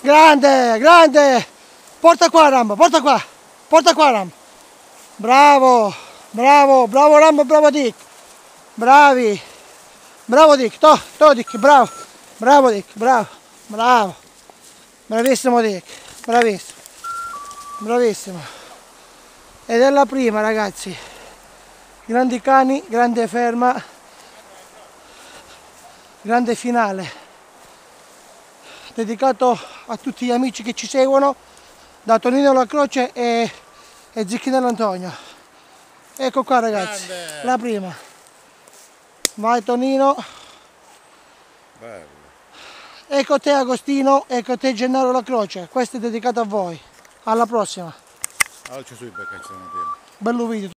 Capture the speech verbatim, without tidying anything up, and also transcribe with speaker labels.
Speaker 1: Grande, grande. Porta qua Ram, porta qua. Porta qua Ram. Bravo, bravo, bravo Ram, bravo Dick. Bravi. Bravo Dick, to, to Dick, bravo. Bravo Dick, bravo, bravo. Bravissimo Dick, bravissimo. Bravissimo. Ed è la prima, ragazzi. Grandi cani, grande ferma. Grande finale. Dedicato a tutti gli amici che ci seguono, da Tonino La Croce e, e Zicchinello Antonio. Ecco qua ragazzi, grande. La prima. Vai Tonino.
Speaker 2: Bello.
Speaker 1: Ecco te Agostino, ecco te Gennaro La Croce. Questo è dedicato a voi. Alla prossima.
Speaker 2: Allora, su,
Speaker 1: bello video.